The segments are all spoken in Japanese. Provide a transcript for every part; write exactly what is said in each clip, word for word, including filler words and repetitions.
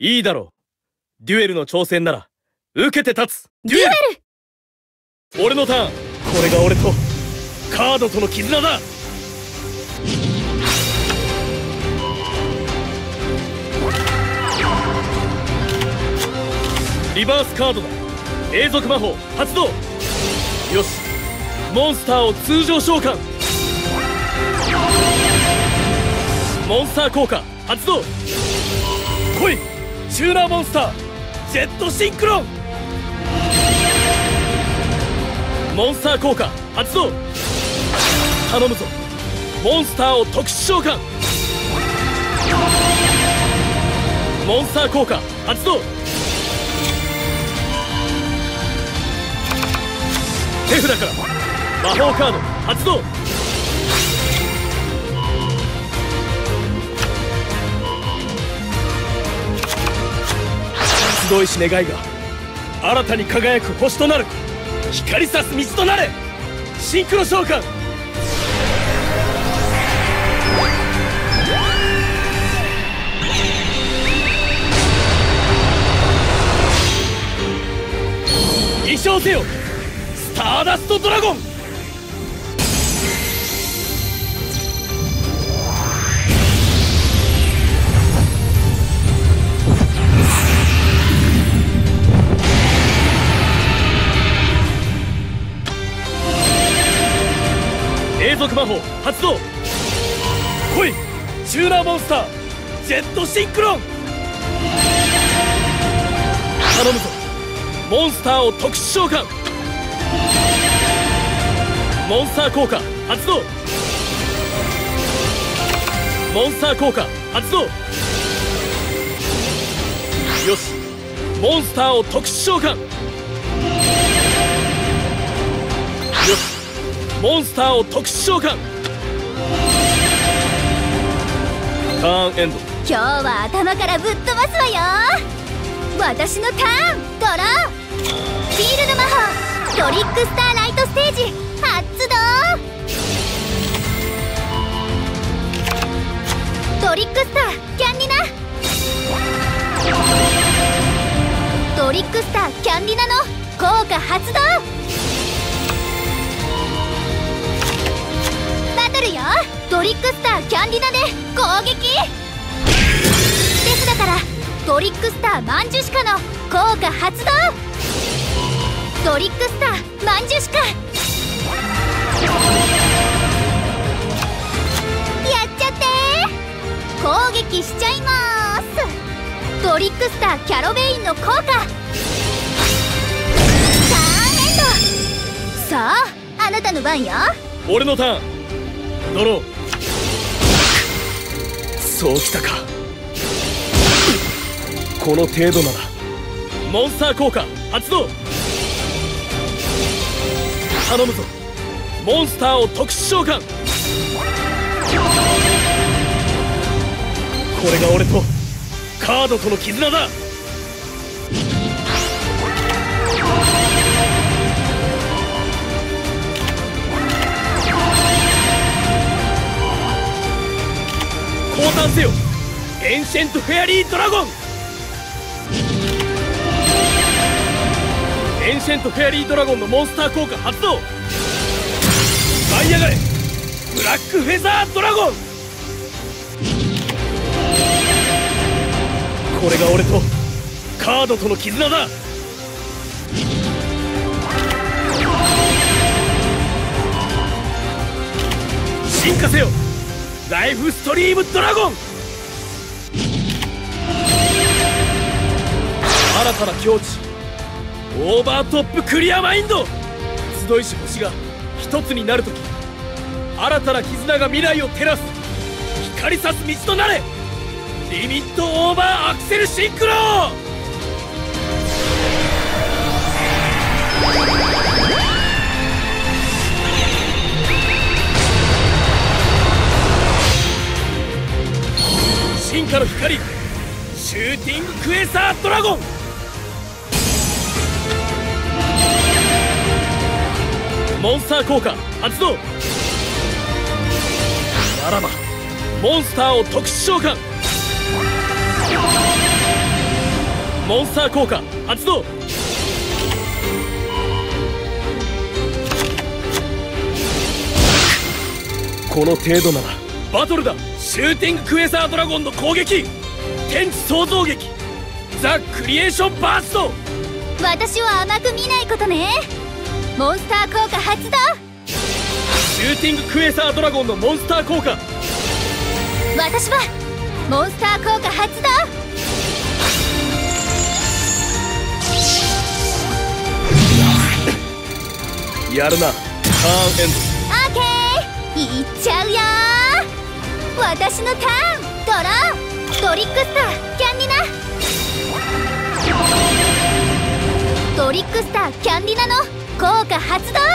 いいだろう。デュエルの挑戦なら受けて立つ。 デュエル。 俺のターン。これが俺とカードとの絆だ。リバースカードだ。永続魔法発動。よし、モンスターを通常召喚。モンスター効果発動。来い、チューナーモンスタージェットシンクロン。モンスター効果発動。頼むぞ、モンスターを特殊召喚。モンスター効果発動。手札から魔法カード発動。集いし願いが新たに輝く星となる。光さす道となれ。シンクロ召喚。偽証せよ、スターダストドラゴン。永続魔法発動。来い、チューナーモンスタージェットシンクロン。頼むぞ、モンスターを特殊召喚。モンスター効果発動。モンスター効果発動。よし、モンスターを特殊召喚。よし、モンスターを特殊召喚。ターンエンド。 今日は頭からぶっ飛ばすわよ。私のターンドロー。フィールド魔法トリックスターライトステージ発動。トリックスターキャンディナ。トリックスターキャンディナの効果発動。バトルよ。トリックスターキャンディナで攻撃。手札からトリックスターマンジュシカの効果発動。トリックスターマンジュシカ。やっちゃってー。攻撃しちゃいまーす。トリックスターキャロベインの効果。ターンエンド。さあ、あなたの番よ。 俺のターン。ドロー。そうきたか。この程度ならモンスター効果発動。頼むぞ、モンスターを特殊召喚。これが俺とカードとの絆だ。降誕せよ、エンシェントフェアリードラゴン。エンシェントフェアリードラゴンのモンスター効果発動。舞い上がれ、ブラックフェザードラゴン。これが俺とカードとの絆だ。進化せよ、ライフストリームドラゴン。新たな境地、オーバートップクリアマインド。集いし星が一つになるとき、新たな絆が未来を照らす。光さす道となれ。リミットオーバーアクセルシンクロ。進化の光、シューティングクエーサードラゴン。モンスター効果発動。ならばモンスターを特殊召喚。 モンスター効果発動。この程度ならバトルだ。シューティングクエサードラゴンの攻撃、天地創造劇ザ・クリエーションバースト。 私を甘く見ないことね。モンスター効果発動。 シューティングクエサードラゴンのモンスター効果。 私はモンスター効果発動。 やるな。ターンエンオーケー、いっちゃうよー。私のターン。ドロー。トリックスターキャンディナ。トリックスターキャンディナの効果発動。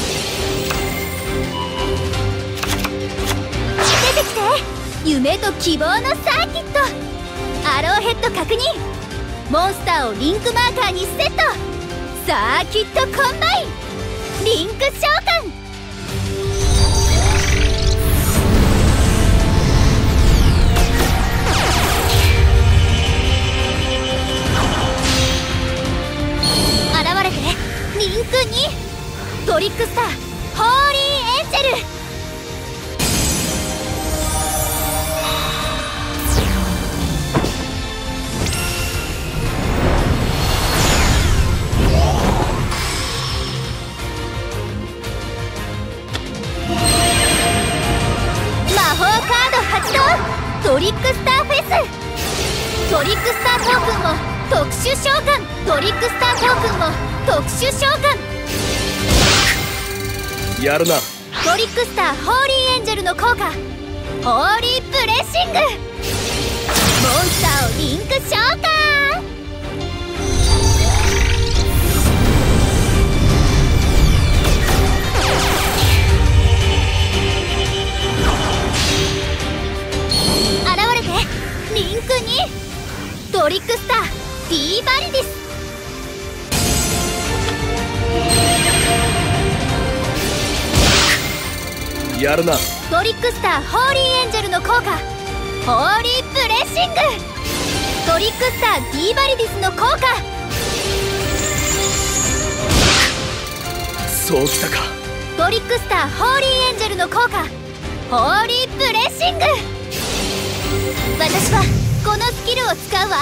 出てきて。夢と希望のサーキット。アローヘッド確認。モンスターをリンクマーカーにセット。サーキットコンバイン。リンク召喚。現れて。リンクにトリックスターホーリーエンジェル。魔法カード発動。トリックスターフェス。トリックスタートークンを特殊召喚。トリックスタートークンを特殊召喚。 やるな。 トリックスターホーリーエンジェルの効果、ホーリープレッシング。モンスターをリンク召喚。現れて。リンクにトリックスターディーバリディス。 やるな。 トリックスターホーリーエンジェルの効果、ホーリープレッシング。トリックスターディーバリディスの効果。 そうきたか。 トリックスターホーリーエンジェルの効果、ホーリープレッシング。私はこのスキルを使うわ。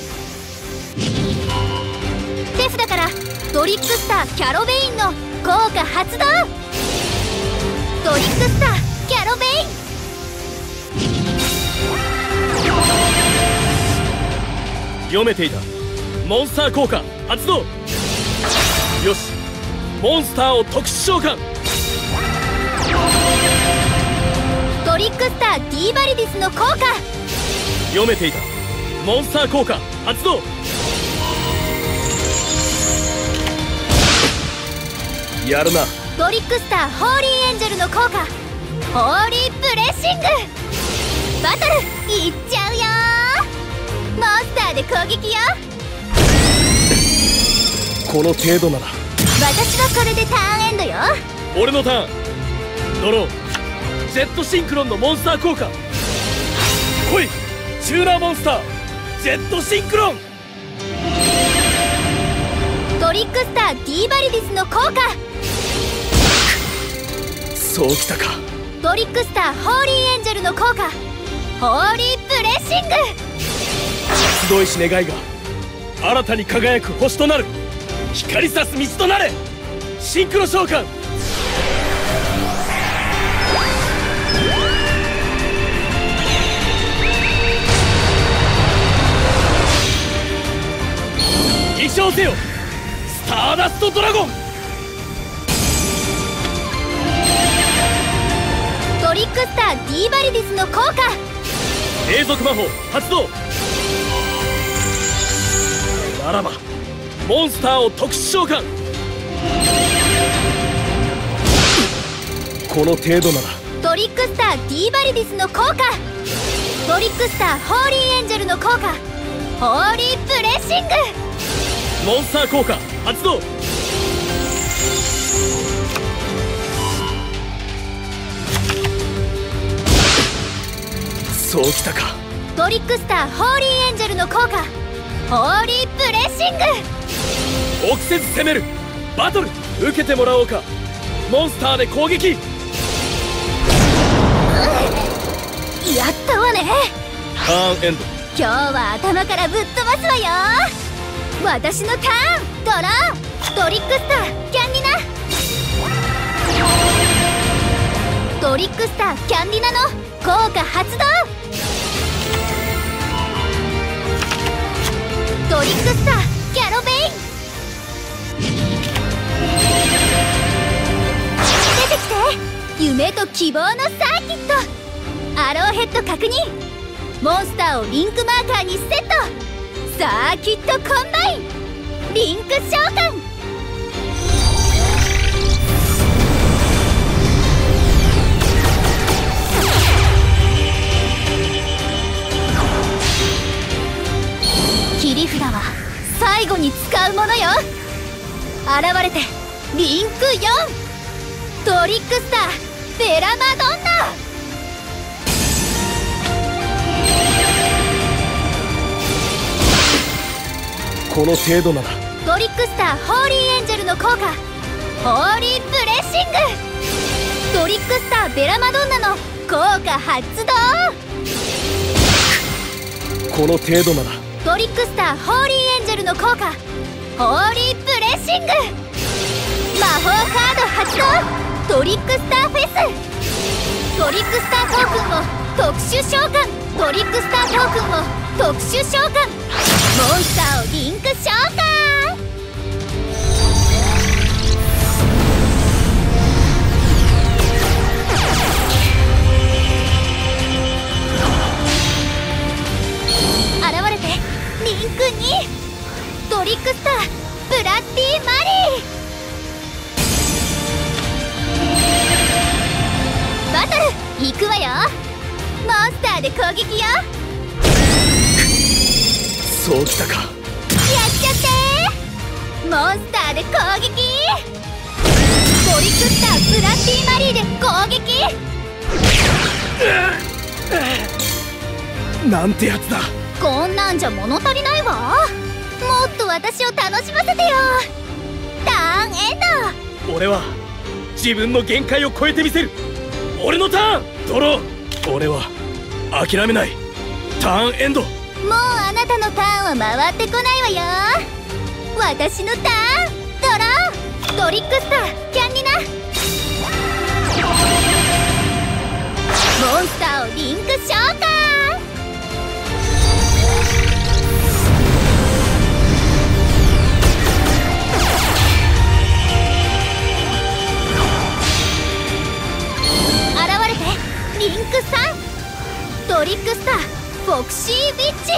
手札からトリックスターキャロベインの効果発動。トリックスターキャロベイン。 読めていた。モンスター効果発動。よし、モンスターを特殊召喚。 トリックスターディーバリディスの効果。 読めていた。モンスター効果発動。やるな。 トリックスターホーリーエンジェルの効果、ホーリープレッシング。バトルいっちゃうよー。モンスターで攻撃よ。 この程度なら私はこれでターンエンドよ。 俺のターン。ドロー。ジェットシンクロンのモンスター効果。来い、チューナーモンスタージェットシンクロン。 トリックスターディーバリディスの効果。 そうきたか。 トリックスターホーリーエンジェルの効果、ホーリープレッシング。 集いし願いが新たに輝く星となる。光さす道となれ。シンクロ召喚。飛翔せよスターダストドラゴン。 トリックスターディーバリディスの効果。 永続魔法発動。ならばモンスターを特殊召喚。この程度ならトリックスターディーバリディスの効果。トリックスターホーリーエンジェルの効果、ホーリープレッシング。 モンスター効果発動。そうきたか。 トリックスターホーリーエンジェルの効果、 ホーリープレッシング。 臆せず攻める。バトル受けてもらおうか。モンスターで攻撃。 やったわね。 ターンエンド。 今日は頭からぶっ飛ばすわよ。私のターン。ドロー。トリックスターキャンディナ。トリックスターキャンディナの効果発動。トリックスターキャロベイン。出てきて。夢と希望のサーキット。アローヘッド確認。モンスターをリンクマーカーにセット。サーキットコンバイン。リンク召喚。切り札は最後に使うものよ。現れてリンクよん。トリックスターベラマドンナ。 この程度なら。 トリックスターホーリーエンジェルの効果ホーリープレッシング。トリックスターベラマドンナの効果発動。 この程度なら。 トリックスターホーリーエンジェルの効果ホーリープレッシング。魔法カード発動。トリックスターフェス。トリックスタートークンを特殊召喚。トリックスタートークンを特殊召喚。モンスターをリンク召喚。現れてリンクに。トリックスターブラッディマリー。バトル行くわよ。モンスターで攻撃よ。 そうきたか。 やっちゃってー。モンスターで攻撃。トリックスターブラッディマリーで攻撃。 なんてやつだ。 こんなんじゃ物足りないわ。もっと私を楽しませてよ。ターンエンド。 俺は自分の限界を超えてみせる。俺のターンドロー。俺は諦めない。ターンエンド。 もうあなたのターンは回ってこないわよ。私のターンドロー。トリックスターキャンディナ。モンスターをリンク召喚。現れてリンクさん。トリックスターフォクシーウィッチ。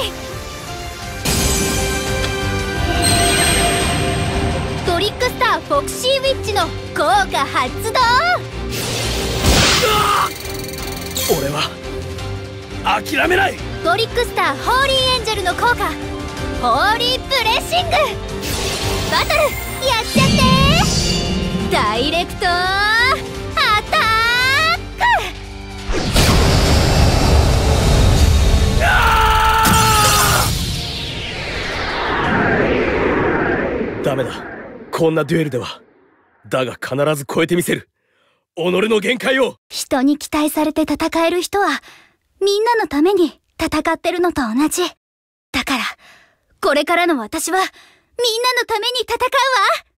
トリックスターフォクシーウィッチの効果発動。 俺は諦めない。 トリックスターホーリーエンジェルの効果ホーリープレッシング。バトルやっちゃってー。ダイレクトアタック。 ダメだ。こんなデュエルでは。だが必ず超えてみせる。己の限界を。 人に期待されて戦える人はみんなのために戦ってるのと同じだから、これからの私はみんなのために戦うわ。